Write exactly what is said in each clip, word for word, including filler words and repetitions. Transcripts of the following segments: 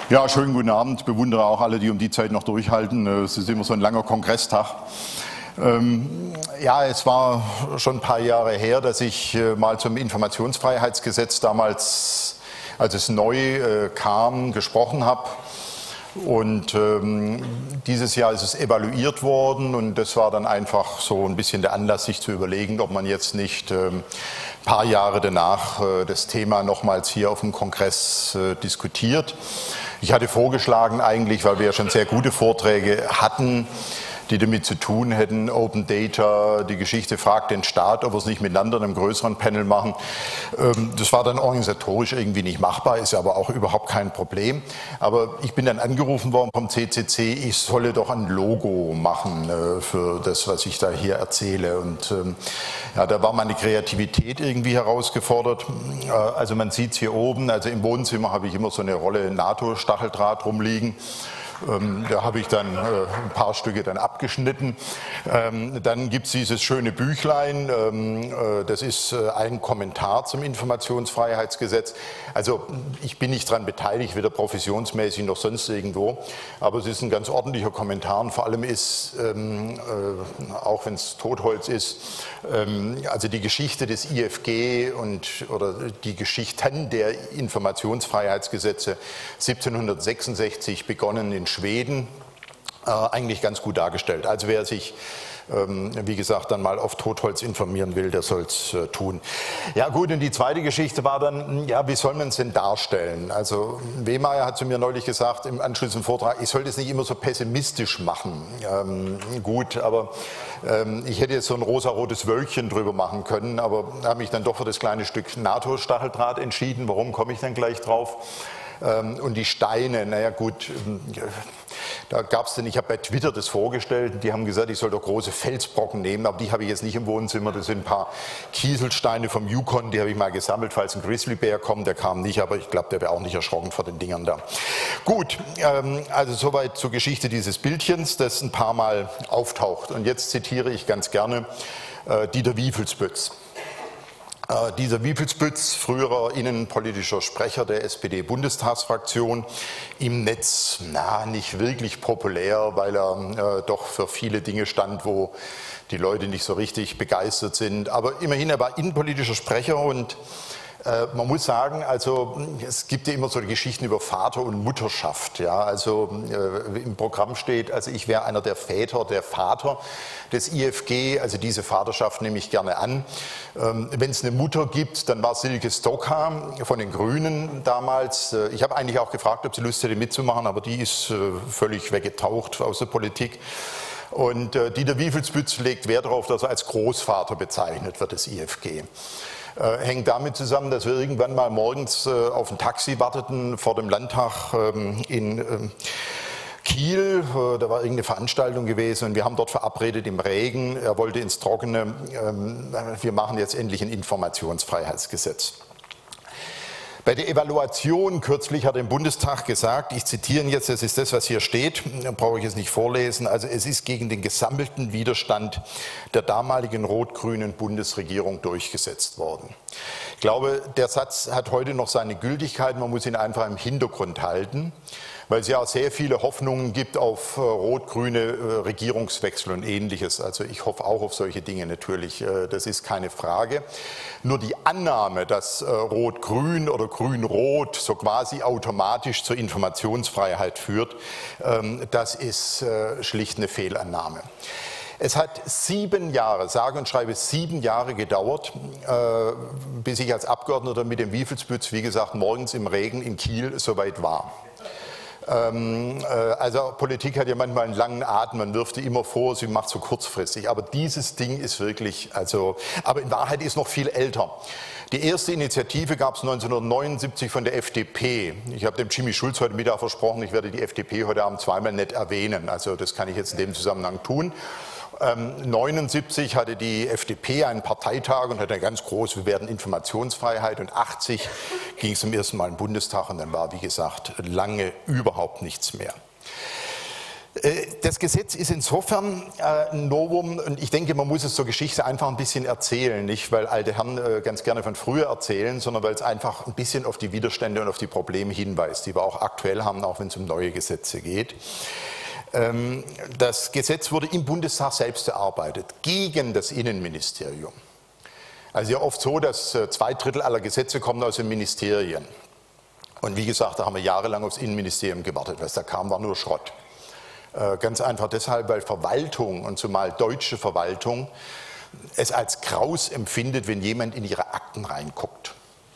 Ja, schönen guten Abend. Ich bewundere auch alle, die um die Zeit noch durchhalten. Es ist immer so ein langer Kongresstag. Ähm, ja, es war schon ein paar Jahre her, dass ich äh, mal zum Informationsfreiheitsgesetz damals, als es neu äh, kam, gesprochen habe. Und ähm, dieses Jahr ist es evaluiert worden und das war dann einfach so ein bisschen der Anlass, sich zu überlegen, ob man jetzt nicht ähm, ein paar Jahre danach äh, das Thema nochmals hier auf dem Kongress äh, diskutiert. Ich hatte vorgeschlagen eigentlich, weil wir ja schon sehr gute Vorträge hatten, die damit zu tun hätten, Open Data, die Geschichte fragt den Staat, ob wir es nicht miteinander in einem größeren Panel machen. Das war dann organisatorisch irgendwie nicht machbar, ist aber auch überhaupt kein Problem. Aber ich bin dann angerufen worden vom C C C, ich solle doch ein Logo machen für das, was ich da hier erzähle. Und ja, da war meine Kreativität irgendwie herausgefordert. Also man sieht es hier oben, also im Wohnzimmer habe ich immer so eine Rolle NATO-Stacheldraht rumliegen. Ähm, da habe ich dann äh, ein paar Stücke dann abgeschnitten. Ähm, dann gibt es dieses schöne Büchlein, ähm, äh, das ist äh, ein Kommentar zum Informationsfreiheitsgesetz. Also ich bin nicht daran beteiligt, weder professionsmäßig noch sonst irgendwo, aber es ist ein ganz ordentlicher Kommentar und vor allem ist, ähm, äh, auch wenn es Totholz ist, ähm, also die Geschichte des I F G und oder die Geschichten der Informationsfreiheitsgesetze siebzehnhundertsechsundsechzig begonnen in Schweden, äh, eigentlich ganz gut dargestellt. Also wer sich, ähm, wie gesagt, dann mal auf Totholz informieren will, der soll es äh, tun. Ja gut, und die zweite Geschichte war dann, ja, wie soll man es denn darstellen? Also Wehmeyer hat zu mir neulich gesagt, im Anschluss im Vortrag, ich sollte es nicht immer so pessimistisch machen. Ähm, gut, aber ähm, ich hätte jetzt so ein rosarotes Wölkchen drüber machen können, aber habe mich dann doch für das kleine Stück NATO-Stacheldraht entschieden. Warum, komme ich dann gleich drauf? Und die Steine, naja gut, da gab es denn, ich habe bei Twitter das vorgestellt, die haben gesagt, ich soll doch große Felsbrocken nehmen, aber die habe ich jetzt nicht im Wohnzimmer, das sind ein paar Kieselsteine vom Yukon, die habe ich mal gesammelt, falls ein Grizzlybär kommt, der kam nicht, aber ich glaube, der wäre auch nicht erschrocken vor den Dingern da. Gut, also soweit zur Geschichte dieses Bildchens, das ein paar Mal auftaucht. Und jetzt zitiere ich ganz gerne Dieter Wiefelsbütz. Äh, dieser Wiefelsbütz, früherer innenpolitischer Sprecher der S P D-Bundestagsfraktion, im Netz na, nicht wirklich populär, weil er äh, doch für viele Dinge stand, wo die Leute nicht so richtig begeistert sind. Aber immerhin, er war innenpolitischer Sprecher und äh, man muss sagen, also es gibt ja immer so Geschichten über Vater und Mutterschaft. Ja? Also äh, im Programm steht, also ich wäre einer der Väter, der Vater des I F G, also diese Vaterschaft nehme ich gerne an. Ähm, Wenn es eine Mutter gibt, dann war Silke Stocka von den Grünen damals. Äh, ich habe eigentlich auch gefragt, ob sie Lust hätte mitzumachen, aber die ist äh, völlig weggetaucht aus der Politik. Und äh, Dieter Wiefelsbütz legt Wert darauf, dass er als Großvater bezeichnet wird des I F G. Äh, hängt damit zusammen, dass wir irgendwann mal morgens äh, auf ein Taxi warteten vor dem Landtag ähm, in ähm, Kiel, äh, da war irgendeine Veranstaltung gewesen und wir haben dort verabredet im Regen, er wollte ins Trockene, ähm, wir machen jetzt endlich ein Informationsfreiheitsgesetz. Bei der Evaluation kürzlich hat er im Bundestag gesagt, ich zitiere ihn jetzt, das ist das, was hier steht, brauche ich jetzt nicht vorlesen, also es ist gegen den gesammelten Widerstand der damaligen rot-grünen Bundesregierung durchgesetzt worden. Ich glaube, der Satz hat heute noch seine Gültigkeit, man muss ihn einfach im Hintergrund halten, weil es ja auch sehr viele Hoffnungen gibt auf äh, rot-grüne äh, Regierungswechsel und Ähnliches. Also ich hoffe auch auf solche Dinge natürlich, äh, das ist keine Frage. Nur die Annahme, dass äh, rot-grün oder grün-rot so quasi automatisch zur Informationsfreiheit führt, ähm, das ist äh, schlicht eine Fehlannahme. Es hat sieben Jahre, sage und schreibe sieben Jahre gedauert, äh, bis ich als Abgeordneter mit dem Wiefelsbütz, wie gesagt, morgens im Regen in Kiel soweit war. Ähm, äh, also Politik hat ja manchmal einen langen Atem, man wirft die immer vor, sie macht so kurzfristig, aber dieses Ding ist wirklich, also, aber in Wahrheit ist noch viel älter. Die erste Initiative gab es neunzehnhundertneunundsiebzig von der F D P. Ich habe dem Jimmy Schulz heute Mittag versprochen, ich werde die F D P heute Abend zweimal nicht erwähnen, also das kann ich jetzt in dem Zusammenhang tun. neunundsiebzig hatte die F D P einen Parteitag und hatte ganz groß, wir werden Informationsfreiheit, und achtzig ging es zum ersten Mal im Bundestag und dann war, wie gesagt, lange überhaupt nichts mehr. Das Gesetz ist insofern ein Novum und ich denke, man muss es zur Geschichte einfach ein bisschen erzählen, nicht weil alte Herren ganz gerne von früher erzählen, sondern weil es einfach ein bisschen auf die Widerstände und auf die Probleme hinweist, die wir auch aktuell haben, auch wenn es um neue Gesetze geht. Das Gesetz wurde im Bundestag selbst erarbeitet, gegen das Innenministerium. Also ja oft so, dass zwei Drittel aller Gesetze kommen aus den Ministerien. Und wie gesagt, da haben wir jahrelang aufs Innenministerium gewartet, was da kam, war nur Schrott. Ganz einfach deshalb, weil Verwaltung und zumal deutsche Verwaltung es als Graus empfindet, wenn jemand in ihre Akten reinguckt.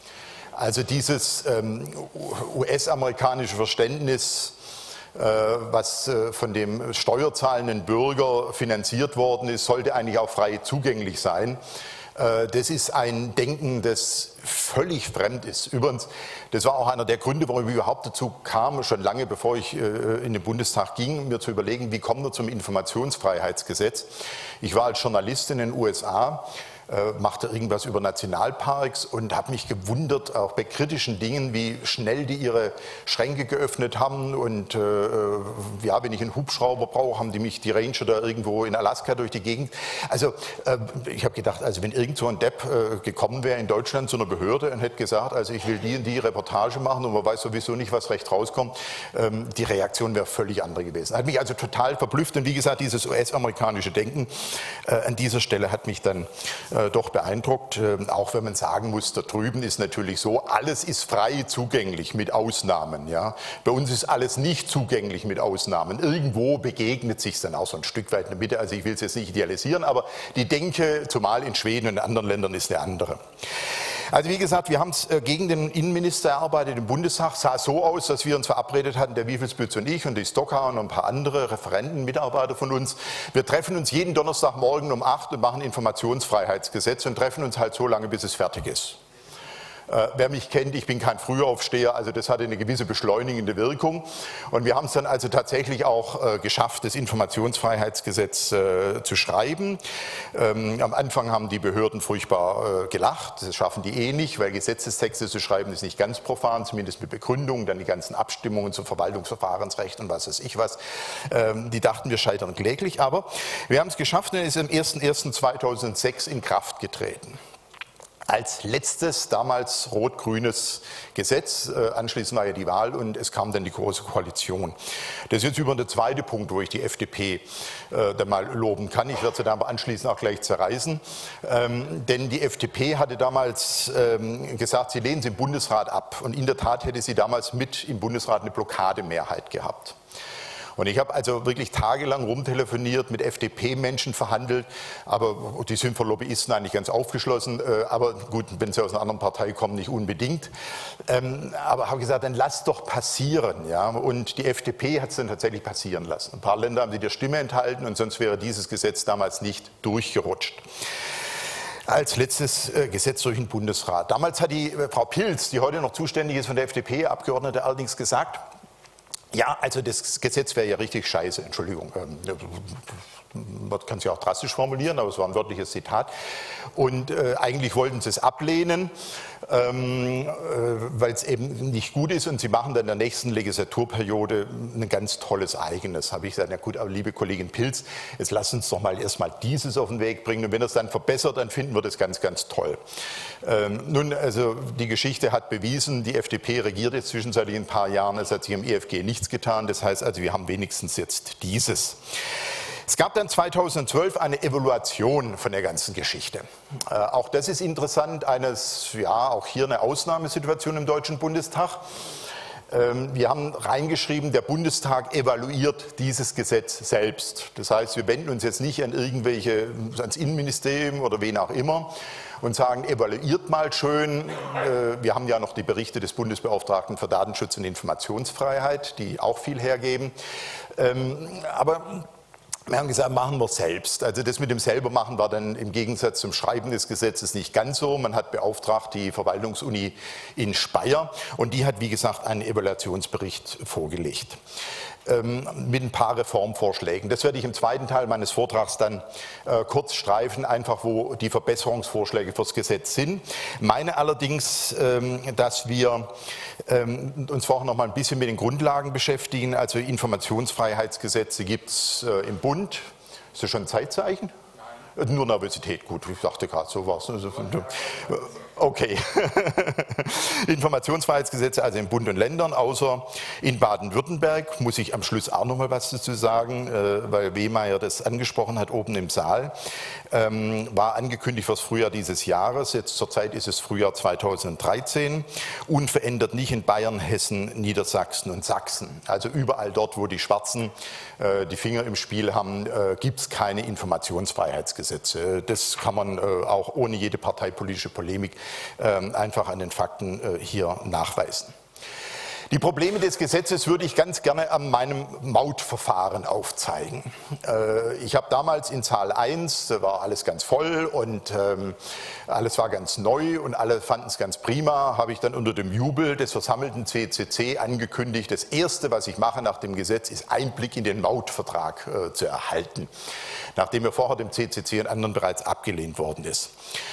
Also dieses ähm, U S-amerikanische Verständnis, äh, was äh, von dem steuerzahlenden Bürger finanziert worden ist, sollte eigentlich auch frei zugänglich sein. Das ist ein Denken, das völlig fremd ist. Übrigens, das war auch einer der Gründe, warum ich überhaupt dazu kam, schon lange bevor ich in den Bundestag ging, mir zu überlegen, wie kommen wir zum Informationsfreiheitsgesetz. Ich war als Journalist in den U S A, machte irgendwas über Nationalparks und habe mich gewundert, auch bei kritischen Dingen, wie schnell die ihre Schränke geöffnet haben. Und äh, ja, wenn ich einen Hubschrauber brauche, haben die mich die Ranger da irgendwo in Alaska durch die Gegend. Also äh, ich habe gedacht, also wenn irgend so ein Depp äh, gekommen wäre in Deutschland zu einer Behörde und hätte gesagt, also ich will die und die Reportage machen und man weiß sowieso nicht, was recht rauskommt, ähm, die Reaktion wäre völlig andere gewesen. Hat mich also total verblüfft und wie gesagt, dieses U S-amerikanische Denken äh, an dieser Stelle hat mich dann äh, doch beeindruckt, auch wenn man sagen muss, da drüben ist natürlich so, alles ist frei zugänglich mit Ausnahmen. Ja. Bei uns ist alles nicht zugänglich mit Ausnahmen. Irgendwo begegnet sich dann auch so ein Stück weit in der Mitte, also ich will es jetzt nicht idealisieren, aber die Denke, zumal in Schweden und in anderen Ländern, ist eine andere. Also wie gesagt, wir haben es gegen den Innenminister erarbeitet im Bundestag. Sah so aus, dass wir uns verabredet hatten, der Wiefelsbütz und ich und die Stocker und ein paar andere Referenten, Mitarbeiter von uns. Wir treffen uns jeden Donnerstagmorgen um acht und machen Informationsfreiheitsgesetz und treffen uns halt so lange, bis es fertig ist. Äh, wer mich kennt, ich bin kein Frühaufsteher, also das hatte eine gewisse beschleunigende Wirkung. Und wir haben es dann also tatsächlich auch äh, geschafft, das Informationsfreiheitsgesetz äh, zu schreiben. Ähm, am Anfang haben die Behörden furchtbar äh, gelacht, das schaffen die eh nicht, weil Gesetzestexte zu schreiben ist nicht ganz profan, zumindest mit Begründung, dann die ganzen Abstimmungen zum Verwaltungsverfahrensrecht und was weiß ich was. Ähm, die dachten, wir scheitern kläglich, aber wir haben es geschafft und es ist am ersten ersten zweitausendsechs in Kraft getreten. Als letztes, damals rot-grünes Gesetz, äh, anschließend war ja die Wahl und es kam dann die Große Koalition. Das ist jetzt über der zweite Punkt, wo ich die F D P äh, dann mal loben kann. Ich werde sie dann aber anschließend auch gleich zerreißen. Ähm, denn die F D P hatte damals ähm, gesagt, sie lehnen sie im Bundesrat ab. Und in der Tat hätte sie damals mit im Bundesrat eine Blockademehrheit gehabt. Und ich habe also wirklich tagelang rumtelefoniert, mit F D P-Menschen verhandelt, aber die sind für Lobbyisten eigentlich ganz aufgeschlossen, aber gut, wenn sie aus einer anderen Partei kommen, nicht unbedingt. Aber habe gesagt, dann lass doch passieren. Ja? Und die F D P hat es dann tatsächlich passieren lassen. Ein paar Länder haben sie der Stimme enthalten und sonst wäre dieses Gesetz damals nicht durchgerutscht. Als letztes äh, Gesetz durch den Bundesrat. Damals hat die äh, Frau Pilz, die heute noch zuständig ist von der F D P, Abgeordnete, allerdings gesagt, ja, also das Gesetz wäre ja richtig scheiße, Entschuldigung, ähm, man kann es ja auch drastisch formulieren, aber es war ein wörtliches Zitat. Und äh, eigentlich wollten sie es ablehnen, ähm, äh, weil es eben nicht gut ist und sie machen dann in der nächsten Legislaturperiode ein ganz tolles eigenes. Habe ich gesagt, na gut, aber liebe Kollegin Pilz, jetzt lass uns doch mal erstmal dieses auf den Weg bringen und wenn es dann verbessert, dann finden wir das ganz, ganz toll. Ähm, nun, also die Geschichte hat bewiesen, die F D P regiert jetzt zwischenzeitlich ein paar Jahren, es hat sich im E F G nichts getan, das heißt also, wir haben wenigstens jetzt dieses. Es gab dann zweitausendzwölf eine Evaluation von der ganzen Geschichte. Äh, auch das ist interessant, eines, ja, auch hier eine Ausnahmesituation im Deutschen Bundestag. Ähm, wir haben reingeschrieben, der Bundestag evaluiert dieses Gesetz selbst. Das heißt, wir wenden uns jetzt nicht an irgendwelche, ans Innenministerium oder wen auch immer und sagen, evaluiert mal schön. Äh, wir haben ja noch die Berichte des Bundesbeauftragten für Datenschutz und Informationsfreiheit, die auch viel hergeben. Ähm, aber wir haben gesagt, machen wir es selbst. Also das mit dem Selbermachen war dann im Gegensatz zum Schreiben des Gesetzes nicht ganz so. Man hat beauftragt die Verwaltungsuni in Speyer und die hat, wie gesagt, einen Evaluationsbericht vorgelegt. ähm, mit ein paar Reformvorschlägen. Das werde ich im zweiten Teil meines Vortrags dann äh, kurz streifen, einfach wo die Verbesserungsvorschläge fürs Gesetz sind. Meine allerdings, ähm, dass wir ähm, uns vorher noch mal ein bisschen mit den Grundlagen beschäftigen. Also Informationsfreiheitsgesetze gibt es äh, im Bund. Ist das schon ein Zeitzeichen? Nein. Nur Nervosität, gut, ich dachte gerade, so war es. Okay. Informationsfreiheitsgesetze also in Bund und Ländern, außer in Baden-Württemberg, muss ich am Schluss auch noch mal was dazu sagen, weil Wehmeier das angesprochen hat oben im Saal, ähm, war angekündigt fürs Frühjahr dieses Jahres, jetzt zurzeit ist es Frühjahr zweitausenddreizehn, unverändert nicht in Bayern, Hessen, Niedersachsen und Sachsen. Also überall dort, wo die Schwarzen äh, die Finger im Spiel haben, äh, gibt es keine Informationsfreiheitsgesetze. Das kann man äh, auch ohne jede parteipolitische Polemik einfach an den Fakten hier nachweisen. Die Probleme des Gesetzes würde ich ganz gerne an meinem Mautverfahren aufzeigen. Ich habe damals in Saal eins, da war alles ganz voll und alles war ganz neu und alle fanden es ganz prima, habe ich dann unter dem Jubel des versammelten C C C angekündigt, das Erste, was ich mache nach dem Gesetz, ist Einblick in den Mautvertrag zu erhalten, nachdem er vorher dem C C C und anderen bereits abgelehnt worden ist.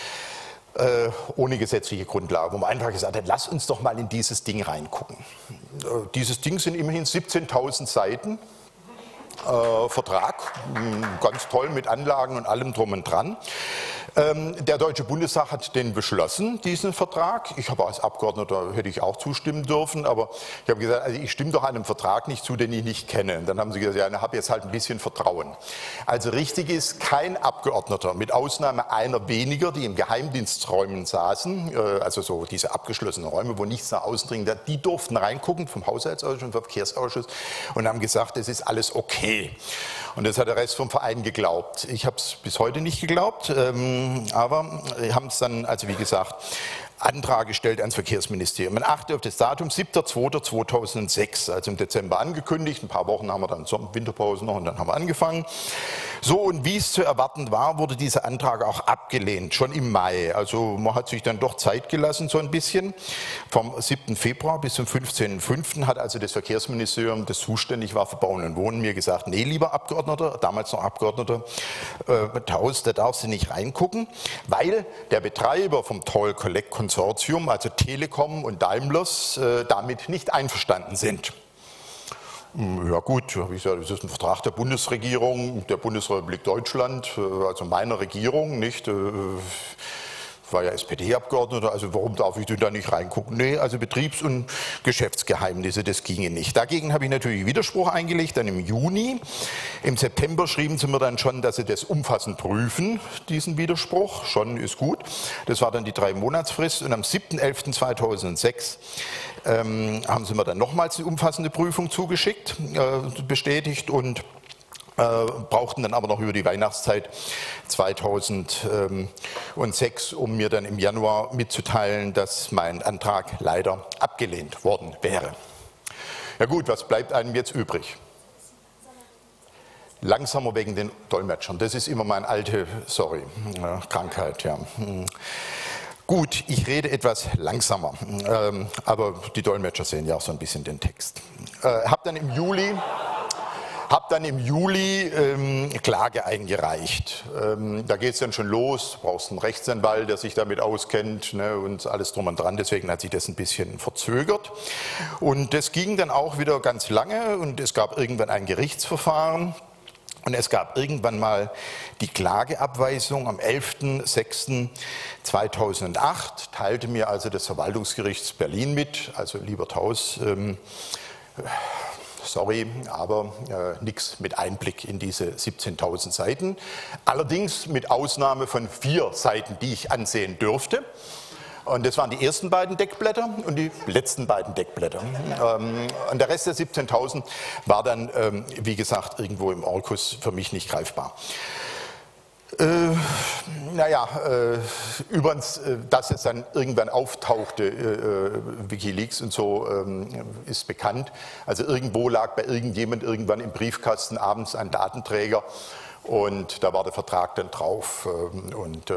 Äh, ohne gesetzliche Grundlage, wo man einfach gesagt hat, lass uns doch mal in dieses Ding reingucken. Äh, dieses Ding sind immerhin siebzehntausend Seiten, äh, Vertrag, ganz toll mit Anlagen und allem drum und dran. Ähm, der Deutsche Bundestag hat den beschlossen, diesen Vertrag. Ich habe als Abgeordneter, hätte ich auch zustimmen dürfen, aber ich habe gesagt, also ich stimme doch einem Vertrag nicht zu, den ich nicht kenne. Und dann haben sie gesagt, ja, ich habe jetzt halt ein bisschen Vertrauen. Also richtig ist, kein Abgeordneter, mit Ausnahme einer weniger, die in Geheimdiensträumen saßen, äh, also so diese abgeschlossenen Räume, wo nichts nach außen dringt, die durften reingucken vom Haushaltsausschuss und vom Verkehrsausschuss und haben gesagt, es ist alles okay. Und das hat der Rest vom Verein geglaubt. Ich habe es bis heute nicht geglaubt, ähm, aber haben es dann, also wie gesagt, Antrag gestellt ans Verkehrsministerium. Man achte auf das Datum siebter zweiter zweitausendsechs, also im Dezember angekündigt. Ein paar Wochen haben wir dann Winterpause noch und dann haben wir angefangen. So, und wie es zu erwarten war, wurde dieser Antrag auch abgelehnt, schon im Mai. Also man hat sich dann doch Zeit gelassen, so ein bisschen. Vom siebten Februar bis zum fünfzehnten fünften hat also das Verkehrsministerium, das zuständig war für Bauen und Wohnen, mir gesagt, nee, lieber Abgeordneter, damals noch Abgeordneter, äh, Taus, da darfst du nicht reingucken, weil der Betreiber vom Toll Collect Konsortium, also Telekom und Daimlers, äh, damit nicht einverstanden sind. Ja gut, habe ich gesagt, das ist ein Vertrag der Bundesregierung, der Bundesrepublik Deutschland, also meiner Regierung, nicht? War ja S P D-Abgeordneter, also warum darf ich denn da nicht reingucken? Nee, also Betriebs- und Geschäftsgeheimnisse, das ginge nicht. Dagegen habe ich natürlich Widerspruch eingelegt, dann im Juni. Im September schrieben sie mir dann schon, dass sie das umfassend prüfen, diesen Widerspruch. Schon ist gut. Das war dann die drei Monatsfrist und am siebten elften zweitausendsechs ähm, haben sie mir dann nochmals die umfassende Prüfung zugeschickt, äh, bestätigt und Äh, brauchten dann aber noch über die Weihnachtszeit zweitausendsechs, um mir dann im Januar mitzuteilen, dass mein Antrag leider abgelehnt worden wäre. Ja gut, was bleibt einem jetzt übrig? Langsamer wegen den Dolmetschern. Das ist immer meine alte, sorry, äh, Krankheit. Ja. Gut, ich rede etwas langsamer, ähm, aber die Dolmetscher sehen ja auch so ein bisschen den Text. Äh, hab dann im Juli... Habe dann im Juli ähm, Klage eingereicht. Ähm, da geht es dann schon los, du brauchst einen Rechtsanwalt, der sich damit auskennt, ne, und alles drum und dran, deswegen hat sich das ein bisschen verzögert. Und das ging dann auch wieder ganz lange und es gab irgendwann ein Gerichtsverfahren. Und es gab irgendwann mal die Klageabweisung am elften sechsten zweitausendacht, teilte mir also das Verwaltungsgericht Berlin mit, also lieber Taus, ähm, sorry, aber äh, nichts mit Einblick in diese siebzehntausend Seiten. Allerdings mit Ausnahme von vier Seiten, die ich ansehen dürfte. Und das waren die ersten beiden Deckblätter und die letzten beiden Deckblätter. Ähm, und der Rest der siebzehntausend war dann, ähm, wie gesagt, irgendwo im Orkus für mich nicht greifbar. Äh, naja, äh, übrigens, äh, dass es dann irgendwann auftauchte, äh, Wikileaks und so, ähm, ist bekannt. Also irgendwo lag bei irgendjemand irgendwann im Briefkasten abends ein Datenträger und da war der Vertrag dann drauf. Äh, und äh,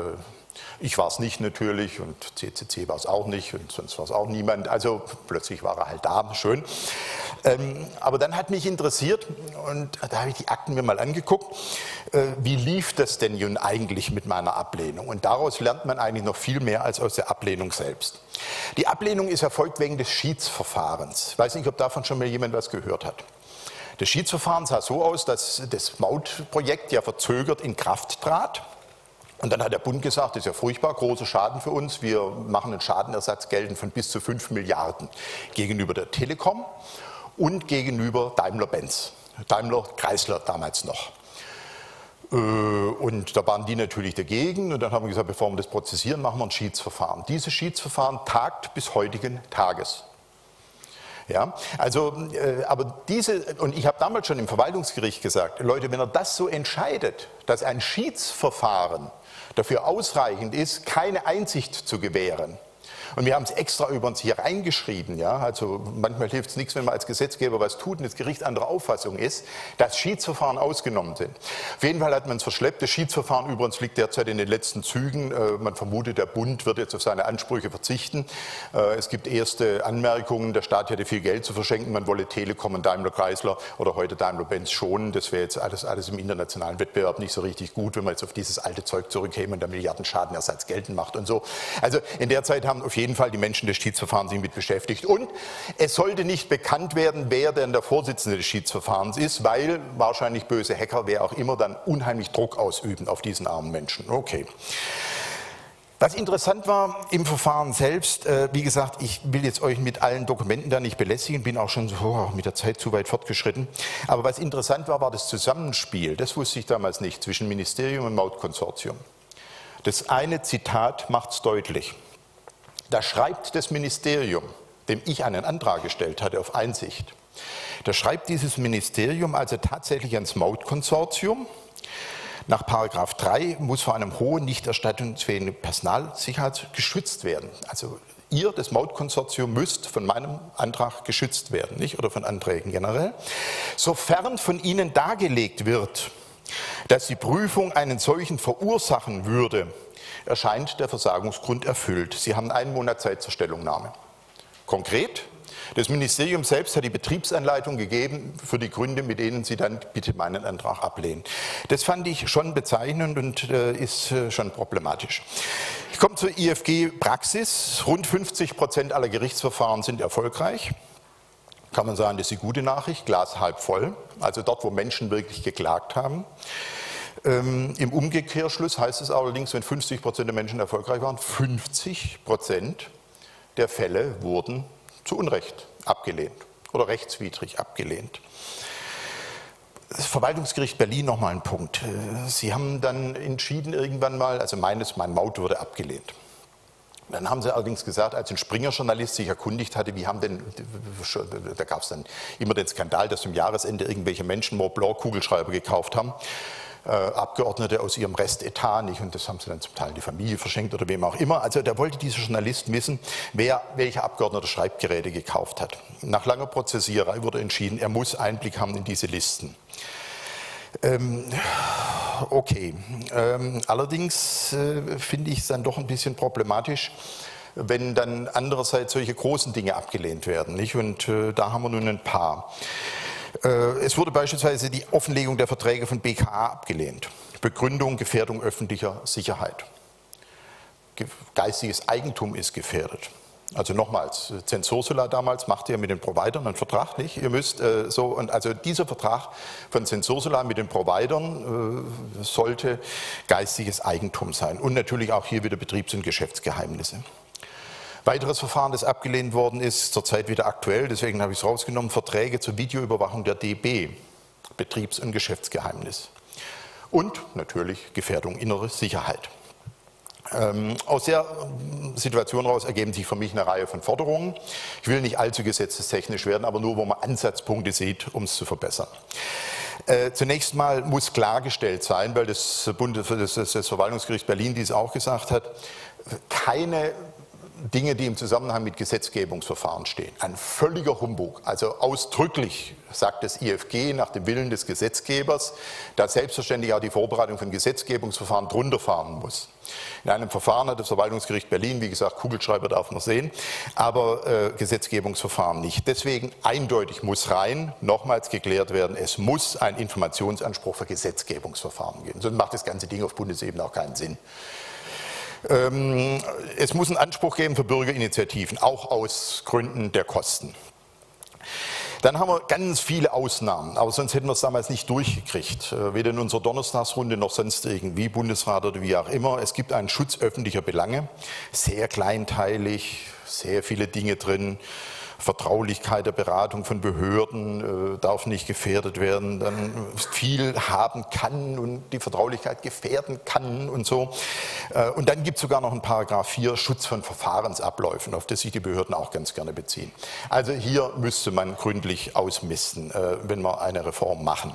Ich war es nicht natürlich und C C C war es auch nicht und sonst war es auch niemand. Also plötzlich war er halt da, schön. Ähm, aber dann hat mich interessiert und da habe ich die Akten mir mal angeguckt, äh, wie lief das denn nun eigentlich mit meiner Ablehnung? Und daraus lernt man eigentlich noch viel mehr als aus der Ablehnung selbst. Die Ablehnung ist erfolgt wegen des Schiedsverfahrens. Ich weiß nicht, ob davon schon mal jemand was gehört hat. Das Schiedsverfahren sah so aus, dass das Mautprojekt ja verzögert in Kraft trat. Und dann hat der Bund gesagt, das ist ja furchtbar, großer Schaden für uns. Wir machen einen Schadenersatz geltend von bis zu fünf Milliarden gegenüber der Telekom und gegenüber Daimler-Benz. Daimler-Chrysler damals noch. Und da waren die natürlich dagegen. Und dann haben wir gesagt, bevor wir das prozessieren, machen wir ein Schiedsverfahren. Dieses Schiedsverfahren tagt bis heutigen Tages. Ja, also, äh, aber diese, und ich habe damals schon im Verwaltungsgericht gesagt, Leute, wenn er das so entscheidet, dass ein Schiedsverfahren dafür ausreichend ist, keine Einsicht zu gewähren, und wir haben es extra übrigens hier reingeschrieben, ja, also manchmal hilft es nichts, wenn man als Gesetzgeber was tut und das Gericht anderer Auffassung ist, dass Schiedsverfahren ausgenommen sind. Auf jeden Fall hat man es verschleppt. Das Schiedsverfahren übrigens liegt derzeit in den letzten Zügen. Man vermutet, der Bund wird jetzt auf seine Ansprüche verzichten. Es gibt erste Anmerkungen, der Staat hätte viel Geld zu verschenken, man wolle Telekom und Daimler-Chrysler oder heute Daimler-Benz schonen. Das wäre jetzt alles, alles im internationalen Wettbewerb nicht so richtig gut, wenn man jetzt auf dieses alte Zeug zurückkäme und da Milliarden Schadenersatz geltend macht und so. Also in der Zeit haben auf jeden Fall die Menschen des Schiedsverfahrens sich mit beschäftigt. Und es sollte nicht bekannt werden, wer denn der Vorsitzende des Schiedsverfahrens ist, weil wahrscheinlich böse Hacker, wer auch immer, dann unheimlich Druck ausüben auf diesen armen Menschen. Okay. Was interessant war im Verfahren selbst, äh, wie gesagt, ich will jetzt euch mit allen Dokumenten da nicht belästigen, bin auch schon so oh, mit der Zeit zu weit fortgeschritten. Aber was interessant war, war das Zusammenspiel, das wusste ich damals nicht, zwischen Ministerium und Mautkonsortium. Das eine Zitat macht es deutlich. Da schreibt das Ministerium, dem ich einen Antrag gestellt hatte auf Einsicht, da schreibt dieses Ministerium also tatsächlich ans Mautkonsortium, nach Paragraph drei muss vor einem hohen, nicht erstattungsfähigen Personalsicherheit geschützt werden. Also ihr, das Mautkonsortium, müsst von meinem Antrag geschützt werden, nicht? Oder von Anträgen generell. Sofern von Ihnen dargelegt wird, dass die Prüfung einen solchen verursachen würde, erscheint der Versagungsgrund erfüllt. Sie haben einen Monat Zeit zur Stellungnahme. Konkret, das Ministerium selbst hat die Betriebsanleitung gegeben für die Gründe, mit denen Sie dann bitte meinen Antrag ablehnen. Das fand ich schon bezeichnend und äh, ist äh, schon problematisch. Ich komme zur I F G-Praxis. Rund fünfzig Prozent aller Gerichtsverfahren sind erfolgreich. Kann man sagen, das ist die gute Nachricht, Glas halb voll. Also dort, wo Menschen wirklich geklagt haben. Ähm, Im Umkehrschluss heißt es allerdings, wenn fünfzig Prozent der Menschen erfolgreich waren, fünfzig Prozent der Fälle wurden zu Unrecht abgelehnt oder rechtswidrig abgelehnt. Das Verwaltungsgericht Berlin nochmal ein Punkt. Sie haben dann entschieden irgendwann mal, also meines, mein Maut wurde abgelehnt. Dann haben sie allerdings gesagt, als ein Springer-Journalist sich erkundigt hatte, wie haben denn, da gab es dann immer den Skandal, dass zum Jahresende irgendwelche Menschen Mont-Blanc-Kugelschreiber gekauft haben. Äh, Abgeordnete aus ihrem Restetat nicht und das haben sie dann zum Teil in die Familie verschenkt oder wem auch immer. Also da wollte dieser Journalist wissen, wer welcher Abgeordnete Schreibgeräte gekauft hat. Nach langer Prozessierei wurde entschieden, er muss Einblick haben in diese Listen. Ähm, okay, ähm, allerdings äh, finde ich es dann doch ein bisschen problematisch, wenn dann andererseits solche großen Dinge abgelehnt werden, nicht? Und äh, da haben wir nun ein paar. Es wurde beispielsweise die Offenlegung der Verträge von B K A abgelehnt. Begründung, Gefährdung öffentlicher Sicherheit. Geistiges Eigentum ist gefährdet. Also nochmals, Censursula damals machte ja mit den Providern einen Vertrag, nicht? Ihr müsst äh, so, und also dieser Vertrag von Censursula mit den Providern äh, sollte geistiges Eigentum sein. Und natürlich auch hier wieder Betriebs- und Geschäftsgeheimnisse. Weiteres Verfahren, das abgelehnt worden ist, zurzeit wieder aktuell, deswegen habe ich es rausgenommen, Verträge zur Videoüberwachung der D B, Betriebs- und Geschäftsgeheimnis. Und natürlich Gefährdung innere Sicherheit. Ähm, aus der Situation heraus ergeben sich für mich eine Reihe von Forderungen. Ich will nicht allzu gesetzestechnisch werden, aber nur, wo man Ansatzpunkte sieht, um es zu verbessern. Äh, zunächst mal muss klargestellt sein, weil das, Bundes-, das, das Verwaltungsgericht Berlin dies auch gesagt hat, keine Dinge, die im Zusammenhang mit Gesetzgebungsverfahren stehen. Ein völliger Humbug. Also ausdrücklich sagt das I F G nach dem Willen des Gesetzgebers, dass selbstverständlich auch die Vorbereitung von Gesetzgebungsverfahren drunter fahren muss. In einem Verfahren hat das Verwaltungsgericht Berlin, wie gesagt, Kugelschreiber darf man sehen, aber äh, Gesetzgebungsverfahren nicht. Deswegen eindeutig muss rein, nochmals geklärt werden, es muss einen Informationsanspruch für Gesetzgebungsverfahren geben. Sonst macht das ganze Ding auf Bundesebene auch keinen Sinn. Ähm, es muss einen Anspruch geben für Bürgerinitiativen, auch aus Gründen der Kosten. Dann haben wir ganz viele Ausnahmen, aber sonst hätten wir es damals nicht durchgekriegt. Weder in unserer Donnerstagsrunde noch sonst irgendwie, Bundesrat oder wie auch immer. Es gibt einen Schutz öffentlicher Belange, sehr kleinteilig, sehr viele Dinge drin. Vertraulichkeit der Beratung von Behörden äh, darf nicht gefährdet werden, dann viel haben kann und die Vertraulichkeit gefährden kann und so. Äh, und dann gibt es sogar noch einen Paragraph vier, Schutz von Verfahrensabläufen, auf das sich die Behörden auch ganz gerne beziehen. Also hier müsste man gründlich ausmisten, äh, wenn wir eine Reform machen.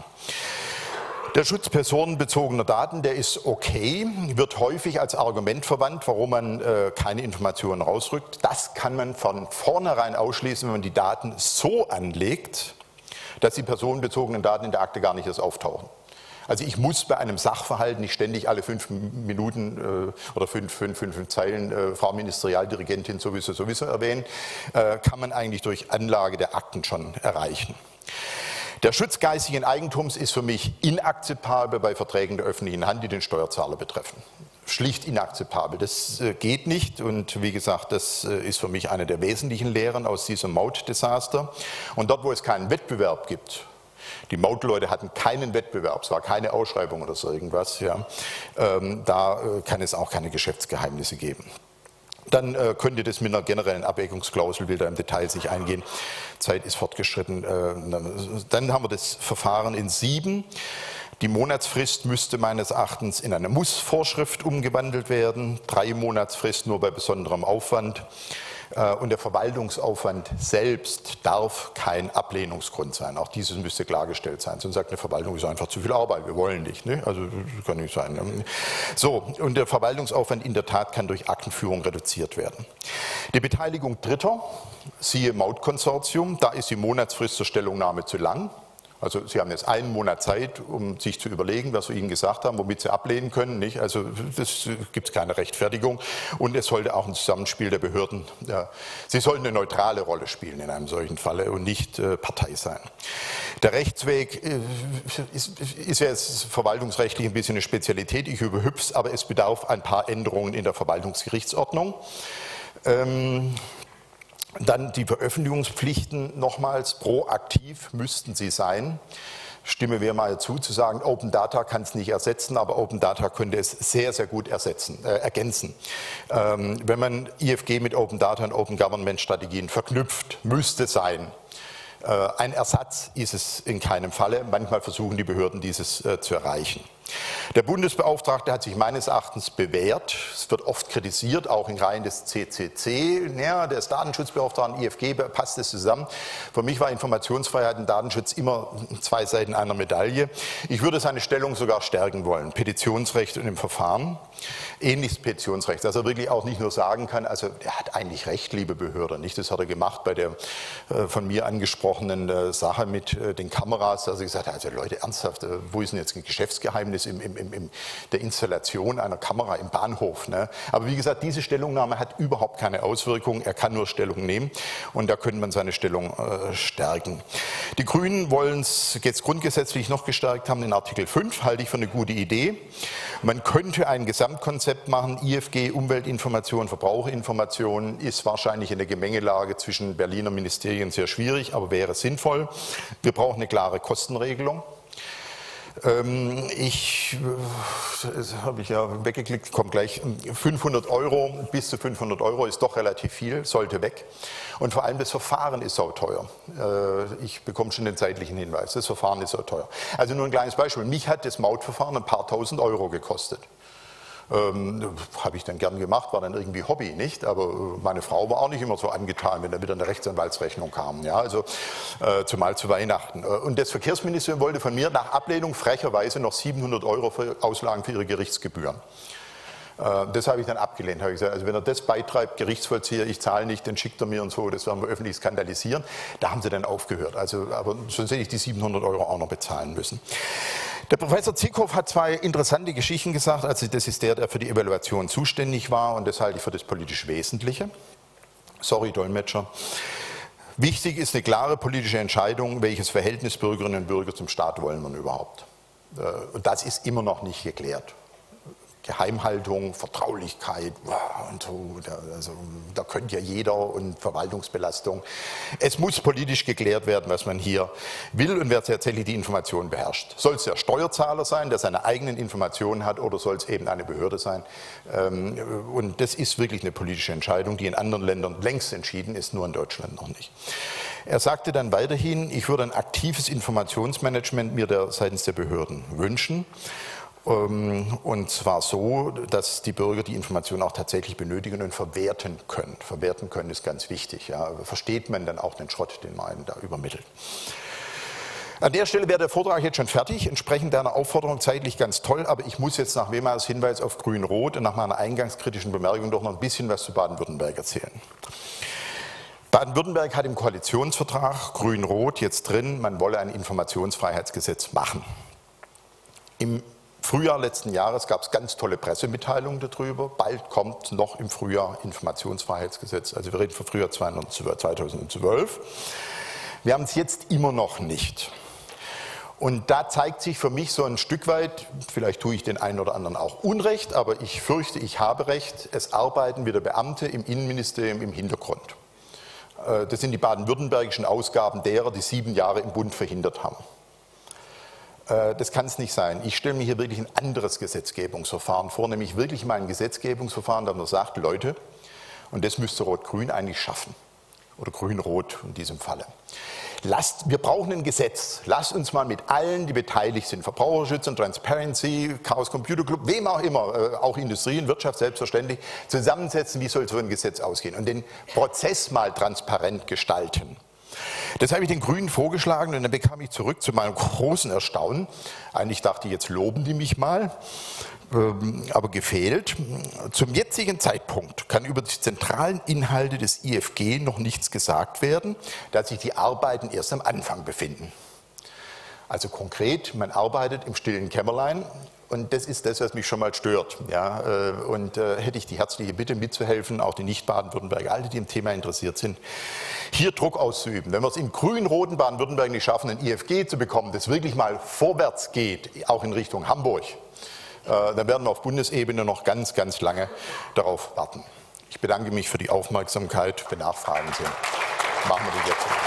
Der Schutz personenbezogener Daten, der ist okay, wird häufig als Argument verwandt, warum man äh, keine Informationen rausrückt. Das kann man von vornherein ausschließen, wenn man die Daten so anlegt, dass die personenbezogenen Daten in der Akte gar nicht erst auftauchen. Also ich muss bei einem Sachverhalt nicht ständig alle fünf Minuten äh, oder fünf, fünf, fünf, fünf Zeilen äh, Frau Ministerialdirigentin sowieso, sowieso erwähnen, äh, kann man eigentlich durch Anlage der Akten schon erreichen. Der Schutz geistigen Eigentums ist für mich inakzeptabel bei Verträgen der öffentlichen Hand, die den Steuerzahler betreffen. Schlicht inakzeptabel. Das geht nicht und wie gesagt, das ist für mich eine der wesentlichen Lehren aus diesem Mautdesaster. Und dort, wo es keinen Wettbewerb gibt, die Mautleute hatten keinen Wettbewerb, es war keine Ausschreibung oder so irgendwas, ja, ähm, da kann es auch keine Geschäftsgeheimnisse geben. Dann äh, könnte das mit einer generellen Abwägungsklausel, will da im Detail sich eingehen, Zeit ist fortgeschritten. Äh, dann haben wir das Verfahren in sieben. Die Monatsfrist müsste meines Erachtens in eine Muss-Vorschrift umgewandelt werden. Drei Monatsfrist nur bei besonderem Aufwand. Und der Verwaltungsaufwand selbst darf kein Ablehnungsgrund sein. Auch dieses müsste klargestellt sein. Sonst sagt eine Verwaltung, ist einfach zu viel Arbeit, wir wollen nicht. Ne? Also das kann nicht sein. So, und der Verwaltungsaufwand in der Tat kann durch Aktenführung reduziert werden. Die Beteiligung Dritter, siehe Mautkonsortium, da ist die Monatsfrist zur Stellungnahme zu lang. Also Sie haben jetzt einen Monat Zeit, um sich zu überlegen, was wir Ihnen gesagt haben, womit Sie ablehnen können. Nicht? Also das gibt es keine Rechtfertigung. Und es sollte auch ein Zusammenspiel der Behörden, ja, sie sollten eine neutrale Rolle spielen in einem solchen Falle und nicht äh, Partei sein. Der Rechtsweg äh, ist, ist ja jetzt verwaltungsrechtlich ein bisschen eine Spezialität. Ich überhüpfe es, aber es bedarf ein paar Änderungen in der Verwaltungsgerichtsordnung. Ähm, Dann die Veröffentlichungspflichten nochmals, proaktiv müssten sie sein. Stimme mir mal zu, zu sagen, Open Data kann es nicht ersetzen, aber Open Data könnte es sehr, sehr gut ersetzen, äh, ergänzen. Ähm, wenn man I F G mit Open Data und Open Government Strategien verknüpft, müsste sein. Äh, ein Ersatz ist es in keinem Falle. Manchmal versuchen die Behörden dieses äh, zu erreichen. Der Bundesbeauftragte hat sich meines Erachtens bewährt. Es wird oft kritisiert, auch in Reihen des C C C. Ja, der ist Datenschutzbeauftragte, I F G, passt es zusammen. Für mich war Informationsfreiheit und Datenschutz immer zwei Seiten einer Medaille. Ich würde seine Stellung sogar stärken wollen. Petitionsrecht und im Verfahren. Ähnliches Petitionsrecht, dass er wirklich auch nicht nur sagen kann, also er hat eigentlich recht, liebe Behörde, nicht? Das hat er gemacht bei der äh, von mir angesprochenen äh, Sache mit äh, den Kameras. Also ich sagte, also Leute, ernsthaft, äh, wo ist denn jetzt ein Geschäftsgeheimnis im, im, im, der Installation einer Kamera im Bahnhof? Ne? Aber wie gesagt, diese Stellungnahme hat überhaupt keine Auswirkung, er kann nur Stellung nehmen und da könnte man seine Stellung äh, stärken. Die Grünen wollen es jetzt grundgesetzlich noch gestärkt haben in Artikel fünf, halte ich für eine gute Idee. Man könnte ein Gesamtkonzept machen, I F G, Umweltinformation, Verbraucherinformation, ist wahrscheinlich in der Gemengelage zwischen Berliner Ministerien sehr schwierig, aber wäre sinnvoll. Wir brauchen eine klare Kostenregelung. Ich, das habe ich ja weggeklickt, kommt gleich, fünfhundert Euro, bis zu fünfhundert Euro ist doch relativ viel, sollte weg. Und vor allem das Verfahren ist sauteuer. Ich bekomme schon den zeitlichen Hinweis, das Verfahren ist sauteuer. Also nur ein kleines Beispiel, mich hat das Mautverfahren ein paar tausend Euro gekostet. Ähm, habe ich dann gern gemacht, war dann irgendwie Hobby, nicht? Aber meine Frau war auch nicht immer so angetan, wenn da wieder eine Rechtsanwaltsrechnung kam, ja, also äh, zumal zu Weihnachten. Und das Verkehrsministerium wollte von mir nach Ablehnung frecherweise noch siebenhundert Euro für Auslagen für ihre Gerichtsgebühren. Äh, das habe ich dann abgelehnt. Habe ich gesagt, also wenn er das beitreibt, Gerichtsvollzieher, ich zahle nicht, dann schickt er mir und so, das werden wir öffentlich skandalisieren. Da haben sie dann aufgehört. Also, aber sonst hätte ich die siebenhundert Euro auch noch bezahlen müssen. Der Professor Zickhoff hat zwei interessante Geschichten gesagt. Also das ist der, der für die Evaluation zuständig war, und das halte ich für das politisch Wesentliche. Sorry, Dolmetscher. Wichtig ist eine klare politische Entscheidung, welches Verhältnis Bürgerinnen und Bürger zum Staat wollen wir überhaupt. Und das ist immer noch nicht geklärt. Geheimhaltung, Vertraulichkeit und so, also, da könnte ja jeder, und Verwaltungsbelastung. Es muss politisch geklärt werden, was man hier will und wer tatsächlich die Informationen beherrscht. Soll es der Steuerzahler sein, der seine eigenen Informationen hat, oder soll es eben eine Behörde sein? Und das ist wirklich eine politische Entscheidung, die in anderen Ländern längst entschieden ist, nur in Deutschland noch nicht. Er sagte dann weiterhin, ich würde ein aktives Informationsmanagement mir der, seitens der Behörden wünschen. Und zwar so, dass die Bürger die Informationen auch tatsächlich benötigen und verwerten können. Verwerten können ist ganz wichtig. Ja. Versteht man dann auch den Schrott, den man da übermittelt. An der Stelle wäre der Vortrag jetzt schon fertig, entsprechend deiner Aufforderung zeitlich ganz toll, aber ich muss jetzt nach Wemers Hinweis auf Grün-Rot und nach meiner eingangskritischen Bemerkung doch noch ein bisschen was zu Baden-Württemberg erzählen. Baden-Württemberg hat im Koalitionsvertrag Grün-Rot jetzt drin, man wolle ein Informationsfreiheitsgesetz machen. Im Frühjahr letzten Jahres gab es ganz tolle Pressemitteilungen darüber. Bald kommt noch im Frühjahr Informationsfreiheitsgesetz. Also wir reden von Frühjahr zweitausendzwölf. Wir haben es jetzt immer noch nicht. Und da zeigt sich für mich so ein Stück weit, vielleicht tue ich den einen oder anderen auch Unrecht, aber ich fürchte, ich habe recht, es arbeiten wieder Beamte im Innenministerium im Hintergrund. Das sind die baden-württembergischen Ausgaben derer, die sieben Jahre im Bund verhindert haben. Das kann es nicht sein. Ich stelle mir hier wirklich ein anderes Gesetzgebungsverfahren vor, nämlich wirklich mal ein Gesetzgebungsverfahren, das man sagt, Leute, und das müsste Rot-Grün eigentlich schaffen, oder Grün-Rot in diesem Falle. Lasst, wir brauchen ein Gesetz. Lasst uns mal mit allen, die beteiligt sind, Verbraucherschutz und Transparency, Chaos Computer Club, wem auch immer, auch Industrie und Wirtschaft selbstverständlich, zusammensetzen, wie soll so ein Gesetz ausgehen und den Prozess mal transparent gestalten. Das habe ich den Grünen vorgeschlagen und dann bekam ich zurück zu meinem großen Erstaunen. Eigentlich dachte ich, jetzt loben die mich mal, aber gefehlt. Zum jetzigen Zeitpunkt kann über die zentralen Inhalte des I F G noch nichts gesagt werden, da sich die Arbeiten erst am Anfang befinden. Also konkret, man arbeitet im stillen Kämmerlein. Und das ist das, was mich schon mal stört. Ja, und äh, hätte ich die herzliche Bitte mitzuhelfen, auch die Nicht-Baden-Württemberger, alle, die im Thema interessiert sind, hier Druck auszuüben. Wenn wir es im grün-roten Baden-Württemberg nicht schaffen, ein I F G zu bekommen, das wirklich mal vorwärts geht, auch in Richtung Hamburg, äh, dann werden wir auf Bundesebene noch ganz, ganz lange darauf warten. Ich bedanke mich für die Aufmerksamkeit. Wenn Nachfragen sind, machen wir die jetzt.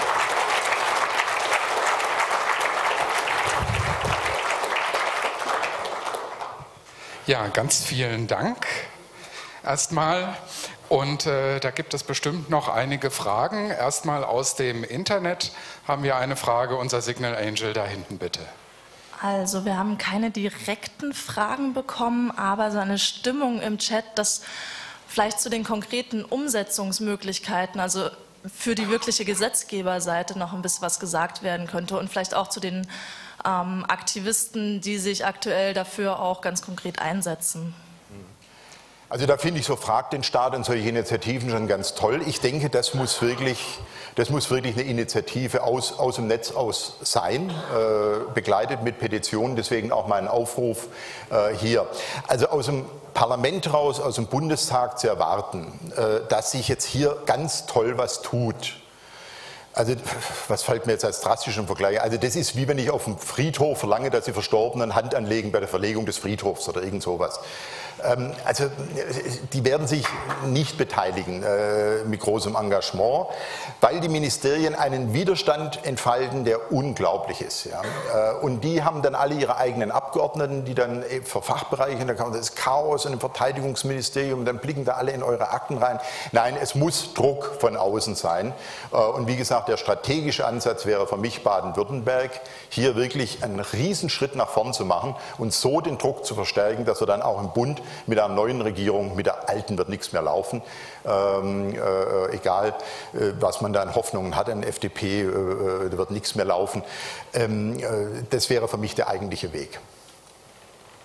Ja, ganz vielen Dank erstmal. Und äh, da gibt es bestimmt noch einige Fragen. Erstmal aus dem Internet haben wir eine Frage. Unser Signal Angel da hinten, bitte. Also wir haben keine direkten Fragen bekommen, aber so eine Stimmung im Chat, dass vielleicht zu den konkreten Umsetzungsmöglichkeiten, also für die wirkliche Gesetzgeberseite noch ein bisschen was gesagt werden könnte und vielleicht auch zu den ähm, Aktivisten, die sich aktuell dafür auch ganz konkret einsetzen. Also da finde ich so Frag den Staat und solche Initiativen schon ganz toll. Ich denke, das muss wirklich, das muss wirklich eine Initiative aus, aus dem Netz aus sein, äh, begleitet mit Petitionen, deswegen auch mein Aufruf äh, hier. Also aus dem Parlament raus, aus dem Bundestag zu erwarten, äh, dass sich jetzt hier ganz toll was tut. Also, was fällt mir jetzt als drastischen Vergleich? Also, das ist wie wenn ich auf dem Friedhof verlange, dass die Verstorbenen Hand anlegen bei der Verlegung des Friedhofs oder irgend sowas. Ähm, also, die werden sich nicht beteiligen äh, mit großem Engagement, weil die Ministerien einen Widerstand entfalten, der unglaublich ist. Ja? Äh, und die haben dann alle ihre eigenen Abgeordneten, die dann für Fachbereiche, da kann man das Chaos und im Verteidigungsministerium, dann blicken da alle in eure Akten rein. Nein, es muss Druck von außen sein. Äh, und wie gesagt, der strategische Ansatz wäre für mich Baden-Württemberg, hier wirklich einen Riesenschritt nach vorn zu machen und so den Druck zu verstärken, dass wir dann auch im Bund mit einer neuen Regierung, mit der alten wird nichts mehr laufen, ähm, äh, egal äh, was man da an Hoffnungen hat, an F D P, äh, da wird nichts mehr laufen. Ähm, äh, das wäre für mich der eigentliche Weg.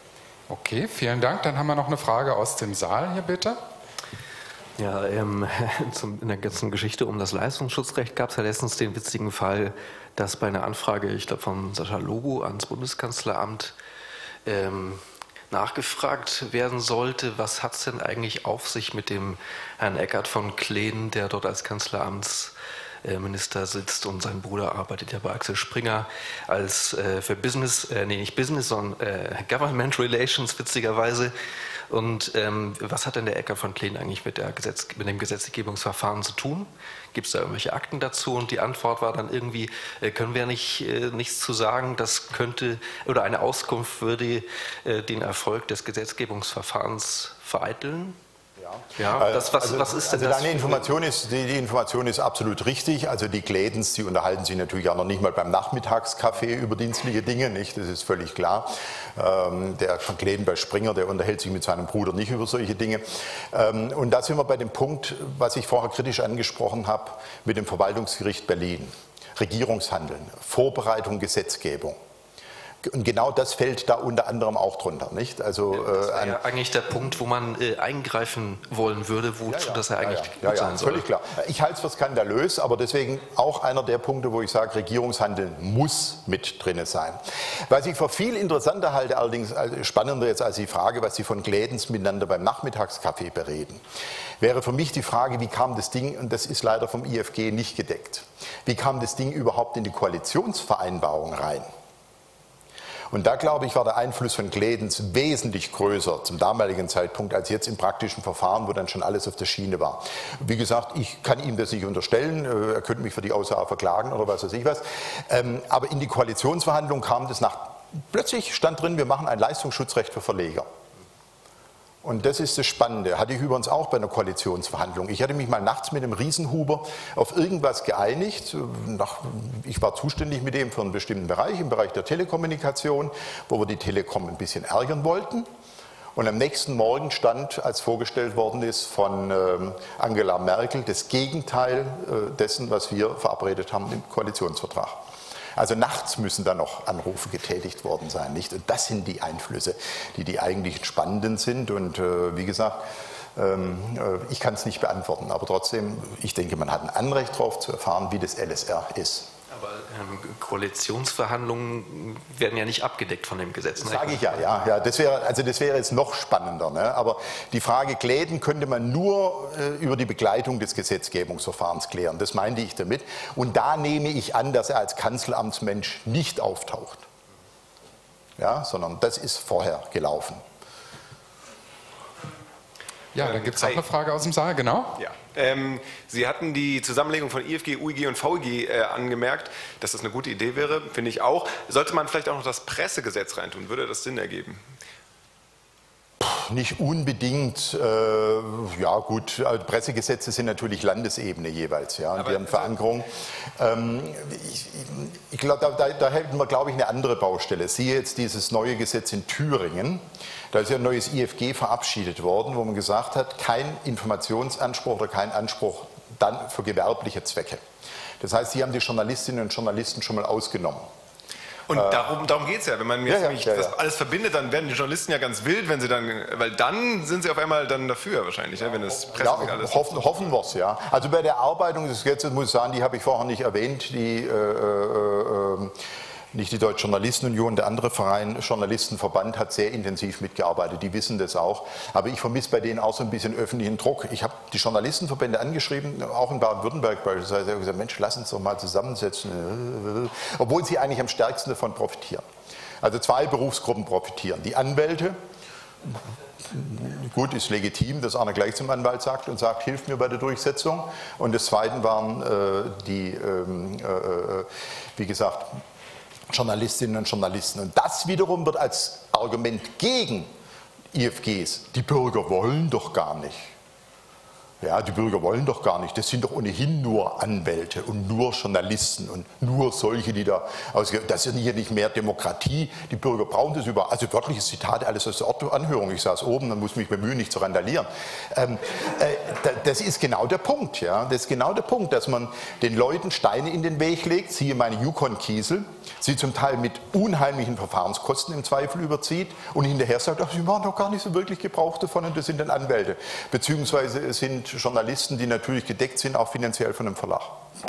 Okay, vielen Dank. Dann haben wir noch eine Frage aus dem Saal hier, bitte. Ja, ähm, zum, in der ganzen Geschichte um das Leistungsschutzrecht gab es ja letztens den witzigen Fall, dass bei einer Anfrage, ich glaube von Sascha Lobo ans Bundeskanzleramt, ähm, nachgefragt werden sollte, was hat es denn eigentlich auf sich mit dem Herrn Eckart von Kleen, der dort als Kanzleramtsminister sitzt, und sein Bruder arbeitet ja bei Axel Springer als äh, für Business, äh, nee nicht Business, sondern äh, Government Relations witzigerweise. Und ähm, was hat denn der Eckart von Kleen eigentlich mit, der Gesetz, mit dem Gesetzgebungsverfahren zu tun? Gibt es da irgendwelche Akten dazu? Und die Antwort war dann irgendwie, äh, können wir nicht äh, nichts zu sagen, das könnte, oder eine Auskunft würde äh, den Erfolg des Gesetzgebungsverfahrens vereiteln? Ja, das, was, also, was ist denn also das? Deine Information ist, die, die Information ist absolut richtig. Also die Klädens, die unterhalten sich natürlich auch noch nicht mal beim Nachmittagskaffee über dienstliche Dinge, nicht? Das ist völlig klar. Ähm, der von Kläden bei Springer, der unterhält sich mit seinem Bruder nicht über solche Dinge. Ähm, und da sind wir bei dem Punkt, was ich vorher kritisch angesprochen habe, mit dem Verwaltungsgericht Berlin. Regierungshandeln, Vorbereitung, Gesetzgebung. Und genau das fällt da unter anderem auch drunter, nicht? Also, ja, das wäre äh, ja eigentlich der Punkt, wo man äh, eingreifen wollen würde, wozu ja, ja, das ja eigentlich ja, ja, gut ja, ja, sein soll. Völlig klar. Ich halte es für skandalös, aber deswegen auch einer der Punkte, wo ich sage, Regierungshandeln muss mit drin sein. Was ich für viel interessanter halte, allerdings spannender jetzt als die Frage, was Sie von Klädens miteinander beim Nachmittagskaffee bereden, wäre für mich die Frage, wie kam das Ding, und das ist leider vom I F G nicht gedeckt, wie kam das Ding überhaupt in die Koalitionsvereinbarung rein? Und da, glaube ich, war der Einfluss von Klädens wesentlich größer zum damaligen Zeitpunkt als jetzt im praktischen Verfahren, wo dann schon alles auf der Schiene war. Wie gesagt, ich kann ihm das nicht unterstellen, er könnte mich für die Aussage verklagen oder was weiß ich was. Aber in die Koalitionsverhandlungen kam das nach, plötzlich stand drin, wir machen ein Leistungsschutzrecht für Verleger. Und das ist das Spannende. Hatte ich übrigens auch bei einer Koalitionsverhandlung. Ich hatte mich mal nachts mit dem Riesenhuber auf irgendwas geeinigt. Ich war zuständig mit dem für einen bestimmten Bereich, im Bereich der Telekommunikation, wo wir die Telekom ein bisschen ärgern wollten. Und am nächsten Morgen stand, als vorgestellt worden ist von Angela Merkel, das Gegenteil dessen, was wir verabredet haben im Koalitionsvertrag. Also nachts müssen da noch Anrufe getätigt worden sein, nicht? Und das sind die Einflüsse, die die eigentlichen spannenden sind. Und äh, wie gesagt, ähm, äh, ich kann es nicht beantworten, aber trotzdem, ich denke, man hat ein Anrecht darauf zu erfahren, wie das L S R ist. Aber ähm, Koalitionsverhandlungen werden ja nicht abgedeckt von dem Gesetz. Das sage ich ja, ja, ja. Das wäre, also das wäre jetzt noch spannender. Ne? Aber die Frage Kläden könnte man nur äh, über die Begleitung des Gesetzgebungsverfahrens klären. Das meinte ich damit. Und da nehme ich an, dass er als Kanzleramtsmensch nicht auftaucht. Ja, sondern das ist vorher gelaufen. Ja, dann gibt es auch eine Frage aus dem Saal, genau. Ja. Ähm, Sie hatten die Zusammenlegung von I F G, U I G und V I G äh, angemerkt, dass das eine gute Idee wäre, finde ich auch. Sollte man vielleicht auch noch das Pressegesetz reintun? Würde das Sinn ergeben? Nicht unbedingt, äh, ja gut, also Pressegesetze sind natürlich Landesebene jeweils, ja, und deren Verankerung. Ähm, ich ich glaube, da, da, da hätten wir, glaube ich, eine andere Baustelle. Siehe jetzt dieses neue Gesetz in Thüringen, da ist ja ein neues I F G verabschiedet worden, wo man gesagt hat, kein Informationsanspruch oder kein Anspruch dann für gewerbliche Zwecke. Das heißt, Sie haben die Journalistinnen und Journalisten schon mal ausgenommen. Und darum, darum geht es ja, wenn man jetzt ja, ja, ja, das ja. alles verbindet, dann werden die Journalisten ja ganz wild, wenn sie dann, weil dann sind sie auf einmal dann dafür wahrscheinlich, ja, wenn das Pressegesetz ja, alles... Hoffen, hoffen wir es, ja. Also bei der Erarbeitung des Gesetzes muss ich sagen, die habe ich vorher nicht erwähnt, die... Äh, äh, nicht die Deutsche Journalistenunion, der andere Verein, Journalistenverband, hat sehr intensiv mitgearbeitet, die wissen das auch. Aber ich vermisse bei denen auch so ein bisschen öffentlichen Druck. Ich habe die Journalistenverbände angeschrieben, auch in Baden-Württemberg beispielsweise, ich habe gesagt, Mensch, lass uns doch mal zusammensetzen, obwohl sie eigentlich am stärksten davon profitieren. Also zwei Berufsgruppen profitieren, die Anwälte, gut, ist legitim, dass einer gleich zum Anwalt sagt und sagt, hilf mir bei der Durchsetzung. Und das Zweite waren äh, die, ähm, äh, wie gesagt, Journalistinnen und Journalisten. Und das wiederum wird als Argument gegen I F Gs, die Bürger wollen doch gar nicht. Ja, die Bürger wollen doch gar nicht. Das sind doch ohnehin nur Anwälte und nur Journalisten und nur solche, die da ausgehen. Das ist hier nicht mehr Demokratie. Die Bürger brauchen das überall. Also wörtliches Zitat, alles aus der Anhörung. Ich saß oben, dann muss mich bemühen, nicht zu randalieren. Ähm, äh, das ist genau der Punkt. Ja? Das ist genau der Punkt, dass man den Leuten Steine in den Weg legt, siehe meine Yukon-Kiesel, sie zum Teil mit unheimlichen Verfahrenskosten im Zweifel überzieht und hinterher sagt, ach, sie machen doch gar nicht so wirklich Gebrauch davon und das sind dann Anwälte. Beziehungsweise es sind Journalisten, die natürlich gedeckt sind, auch finanziell von einem Verlag.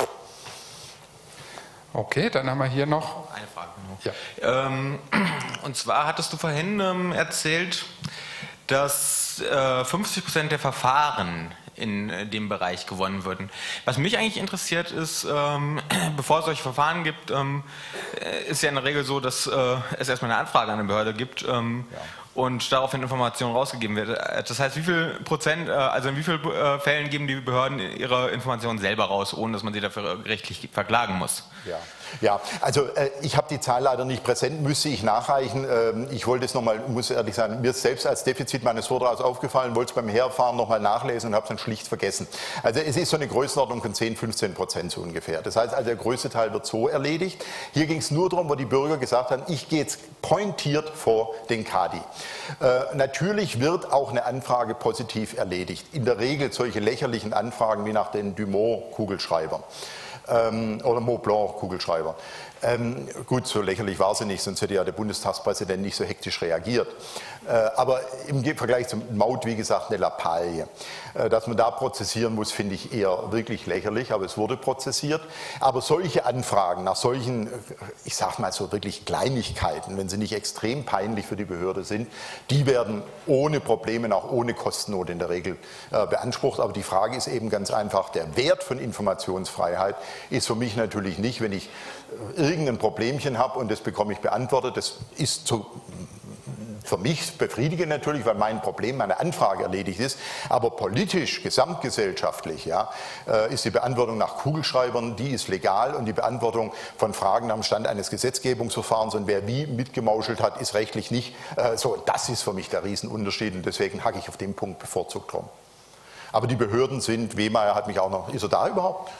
Okay, dann haben wir hier noch eine Frage. Ja. Ähm, und zwar hattest du vorhin ähm, erzählt, dass äh, fünfzig Prozent der Verfahren in äh, dem Bereich gewonnen würden. Was mich eigentlich interessiert ist, ähm, bevor es solche Verfahren gibt, ähm, ist ja in der Regel so, dass äh, es erstmal eine Anfrage an eine Behörde gibt. Ähm, ja. Und daraufhin Informationen rausgegeben wird. Das heißt, wie viel Prozent, also in wie vielen Fällen geben die Behörden ihre Informationen selber raus, ohne dass man sie dafür rechtlich verklagen muss? Ja, ja, also äh, ich habe die Zahl leider nicht präsent, müsste ich nachreichen. Ähm, ich wollte es nochmal, muss ehrlich sagen, mir ist selbst als Defizit meines Vortrags aufgefallen, wollte es beim Herfahren nochmal nachlesen und habe es dann schlicht vergessen. Also es ist so eine Größenordnung von zehn, fünfzehn Prozent so ungefähr. Das heißt also, der größte Teil wird so erledigt. Hier ging es nur darum, wo die Bürger gesagt haben, ich gehe jetzt pointiert vor den Kadi. Äh, natürlich wird auch eine Anfrage positiv erledigt. In der Regel solche lächerlichen Anfragen wie nach den Dumont-Kugelschreibern. Ähm, oder Mont Blanc-Kugelschreiber. Ähm, gut, so lächerlich war sie nicht, sonst hätte ja der Bundestagspräsident nicht so hektisch reagiert. Äh, aber im Vergleich zum Maut, wie gesagt, eine Lappalie. Äh, dass man da prozessieren muss, finde ich eher wirklich lächerlich, aber es wurde prozessiert. Aber solche Anfragen nach solchen, ich sag mal so wirklich Kleinigkeiten, wenn sie nicht extrem peinlich für die Behörde sind, die werden ohne Probleme, auch ohne Kostennot in der Regel äh, beansprucht. Aber die Frage ist eben ganz einfach, der Wert von Informationsfreiheit ist für mich natürlich nicht, wenn ich irgendein Problemchen habe und das bekomme ich beantwortet. Das ist so für mich befriedigend natürlich, weil mein Problem, meine Anfrage erledigt ist. Aber politisch, gesamtgesellschaftlich, ja, ist die Beantwortung nach Kugelschreibern, die ist legal und die Beantwortung von Fragen am Stand eines Gesetzgebungsverfahrens und wer wie mitgemauschelt hat, ist rechtlich nicht. So, das ist für mich der Riesenunterschied und deswegen hacke ich auf dem Punkt bevorzugt drum. Aber die Behörden sind, Wehmeier hat mich auch noch, ist er da überhaupt?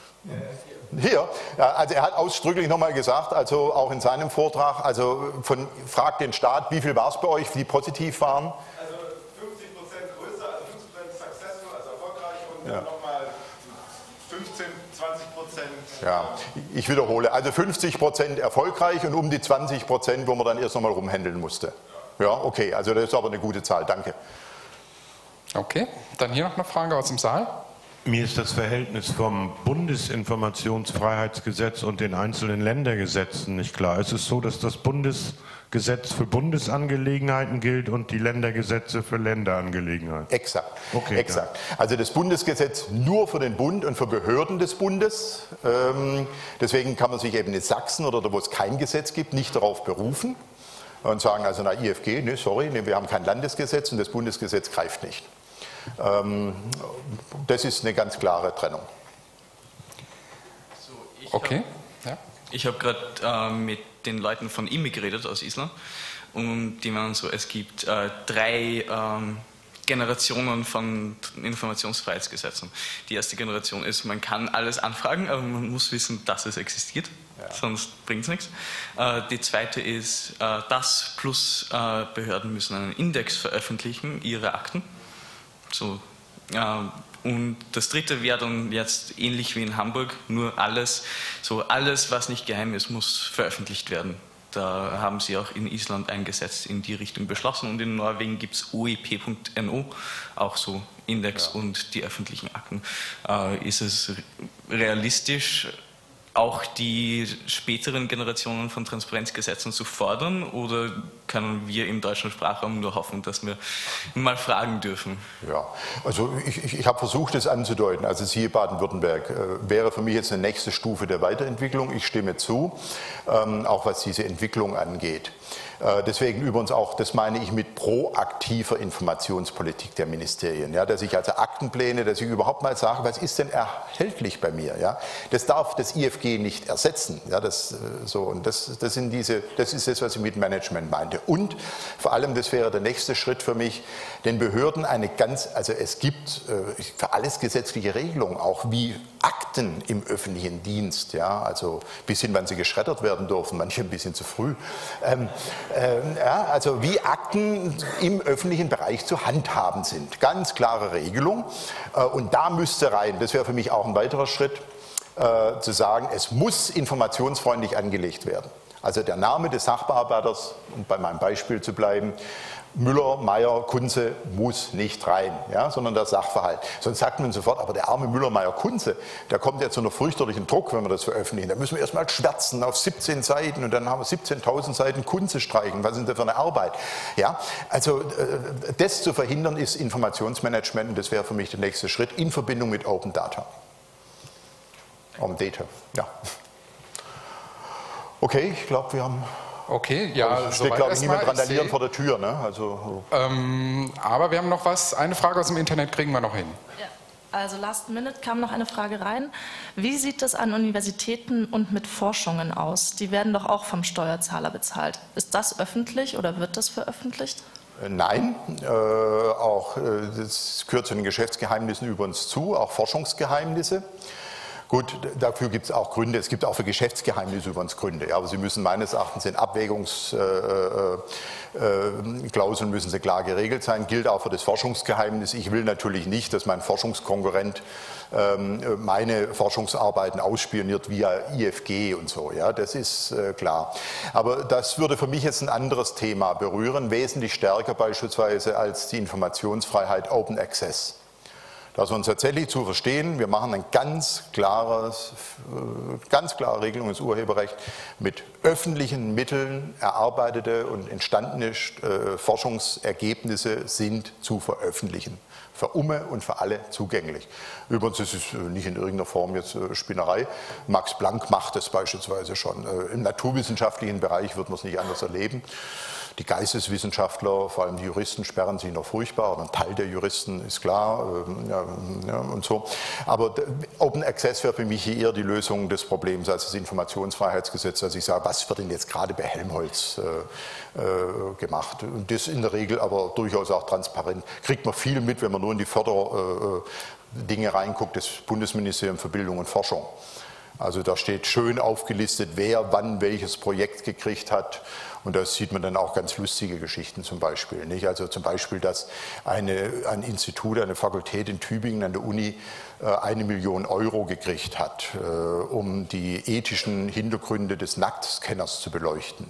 Hier, also er hat ausdrücklich nochmal gesagt, also auch in seinem Vortrag, also von fragt den Staat, wie viel war es bei euch, die positiv waren? Also fünfzig Prozent größer, also fünfzig Prozent successful, also erfolgreich und ja. dann nochmal fünfzehn, zwanzig Prozent. Ja, ich wiederhole, also fünfzig Prozent erfolgreich und um die zwanzig Prozent, wo man dann erst nochmal rumhändeln musste. Ja, okay, also das ist aber eine gute Zahl, danke. Okay, dann hier noch eine Frage aus dem Saal. Mir ist das Verhältnis vom Bundesinformationsfreiheitsgesetz und den einzelnen Ländergesetzen nicht klar. Es ist so, dass das Bundesgesetz für Bundesangelegenheiten gilt und die Ländergesetze für Länderangelegenheiten. Exakt. Okay, Exakt. Also das Bundesgesetz nur für den Bund und für Behörden des Bundes. Ähm, deswegen kann man sich eben in Sachsen oder da, wo es kein Gesetz gibt, nicht darauf berufen und sagen, also na I F G, nee, sorry, nee, wir haben kein Landesgesetz und das Bundesgesetz greift nicht. Das ist eine ganz klare Trennung. So, ich okay. Hab, ja. Ich habe gerade äh, mit den Leuten von I M I geredet aus Island und die meinen so, es gibt äh, drei ähm, Generationen von Informationsfreiheitsgesetzen. Die erste Generation ist, man kann alles anfragen, aber man muss wissen, dass es existiert. Ja. Sonst bringt es nichts. Äh, die zweite ist, äh, das plus äh, Behörden müssen einen Index veröffentlichen, ihre Akten. So, äh, und das dritte wäre dann jetzt ähnlich wie in Hamburg, nur alles, so alles, was nicht geheim ist, muss veröffentlicht werden. Da haben sie auch in Island ein Gesetz in die Richtung beschlossen und in Norwegen gibt es O E P Punkt N O, auch so Index ja. und die öffentlichen Akten. Äh, ist es realistisch, auch die späteren Generationen von Transparenzgesetzen zu fordern oder können wir im deutschen Sprachraum nur hoffen, dass wir mal fragen dürfen? Ja, also ich, ich, ich habe versucht, es anzudeuten. Also siehe Baden-Württemberg äh, wäre für mich jetzt eine nächste Stufe der Weiterentwicklung. Ich stimme zu, ähm, auch was diese Entwicklung angeht. Deswegen übrigens auch, das meine ich mit proaktiver Informationspolitik der Ministerien, ja, dass ich also Aktenpläne, dass ich überhaupt mal sage, was ist denn erhältlich bei mir, ja, das darf das I F G nicht ersetzen, ja, das so, und das, das sind diese, das ist das, was ich mit Management meinte, und vor allem, das wäre der nächste Schritt für mich, den Behörden eine ganz, also es gibt äh, für alles gesetzliche Regelungen, auch wie Akten im öffentlichen Dienst, ja, also bis hin, wann sie geschreddert werden dürfen, manche ein bisschen zu früh. Ähm, äh, ja, also wie Akten im öffentlichen Bereich zu handhaben sind. Ganz klare Regelung. Äh, und da müsste rein, das wäre für mich auch ein weiterer Schritt, äh, zu sagen, es muss informationsfreundlich angelegt werden. Also der Name des Sachbearbeiters, um bei meinem Beispiel zu bleiben, Müller, Meier, Kunze muss nicht rein, ja, sondern der Sachverhalt. Sonst sagt man sofort, aber der arme Müller, Meier, Kunze, der kommt jetzt zu einer fürchterlichen Druck, wenn wir das veröffentlichen. Da müssen wir erstmal schwärzen auf siebzehn Seiten und dann haben wir siebzehntausend Seiten Kunze streichen. Was ist das für eine Arbeit? Ja, also das zu verhindern ist Informationsmanagement und das wäre für mich der nächste Schritt in Verbindung mit Open Data. Open Data, ja. Okay, ich glaube, wir haben... Okay, ja, es steht, glaube ich, niemand randalieren vor der Tür. Ne? Also, ähm, aber wir haben noch was, eine Frage aus dem Internet kriegen wir noch hin. Ja, also last minute kam noch eine Frage rein. Wie sieht es an Universitäten und mit Forschungen aus? Die werden doch auch vom Steuerzahler bezahlt. Ist das öffentlich oder wird das veröffentlicht? Nein, äh, auch, äh, das gehört zu den Geschäftsgeheimnissen übrigens zu, auch Forschungsgeheimnisse. Gut, dafür gibt es auch Gründe. Es gibt auch für Geschäftsgeheimnisse übrigens Gründe. Ja, aber sie müssen meines Erachtens in Abwägungsklauseln äh, äh, müssen sie klar geregelt sein. Gilt auch für das Forschungsgeheimnis. Ich will natürlich nicht, dass mein Forschungskonkurrent ähm, meine Forschungsarbeiten ausspioniert via I F G und so. Ja, das ist äh, klar. Aber das würde für mich jetzt ein anderes Thema berühren, wesentlich stärker beispielsweise als die Informationsfreiheit Open Access. Dass wir uns tatsächlich zu verstehen, wir machen eine ganz, klares, ganz klare Regelung ins Urheberrecht mit öffentlichen Mitteln erarbeitete und entstandene Forschungsergebnisse sind zu veröffentlichen. Für Umme und für alle zugänglich. Übrigens, das ist nicht in irgendeiner Form jetzt Spinnerei. Max Planck macht das beispielsweise schon. Im naturwissenschaftlichen Bereich wird man es nicht anders erleben. Die Geisteswissenschaftler, vor allem die Juristen, sperren sich noch furchtbar. Ein Teil der Juristen ist klar ja, ja, und so. Aber Open Access wäre für mich eher die Lösung des Problems als das Informationsfreiheitsgesetz. Also ich sage, was wird denn jetzt gerade bei Helmholtz äh, äh, gemacht? Und das in der Regel aber durchaus auch transparent. Kriegt man viel mit, wenn man nur in die Förderdinge äh, reinguckt, das Bundesministerium für Bildung und Forschung. Also da steht schön aufgelistet, wer wann welches Projekt gekriegt hat. Und da sieht man dann auch ganz lustige Geschichten zum Beispiel. Nicht? Also zum Beispiel, dass eine, ein Institut, eine Fakultät in Tübingen an der Uni eine Million Euro gekriegt hat, um die ethischen Hintergründe des Nacktscanners zu beleuchten.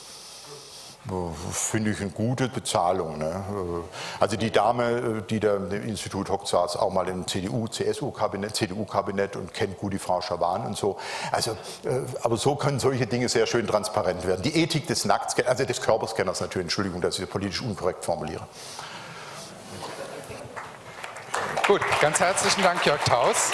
Finde ich eine gute Bezahlung. Ne? Also die Dame, die da im Institut hockt, saß auch mal im C D U, C S U-Kabinett, C D U-Kabinett und kennt gut die Frau Schawan und so. Also, aber so können solche Dinge sehr schön transparent werden. Die Ethik des Nacktscanners, also des Körperscanners natürlich, Entschuldigung, dass ich das politisch unkorrekt formuliere. Gut, ganz herzlichen Dank, Jörg Taus.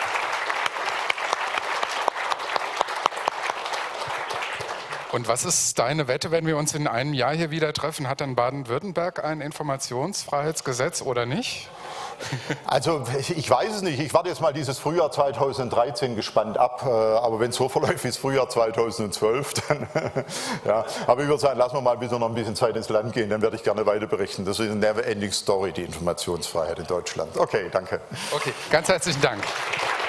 Und was ist deine Wette, wenn wir uns in einem Jahr hier wieder treffen? Hat dann Baden-Württemberg ein Informationsfreiheitsgesetz oder nicht? Also ich weiß es nicht. Ich warte jetzt mal dieses Frühjahr zweitausenddreizehn gespannt ab. Aber wenn es so verläuft wie das Frühjahr zweitausendzwölf, dann ja. Aber ich würde sagen, lassen wir mal bis wir noch ein bisschen Zeit ins Land gehen. Dann werde ich gerne weiter berichten. Das ist eine never-ending Story, die Informationsfreiheit in Deutschland. Okay, danke. Okay, ganz herzlichen Dank.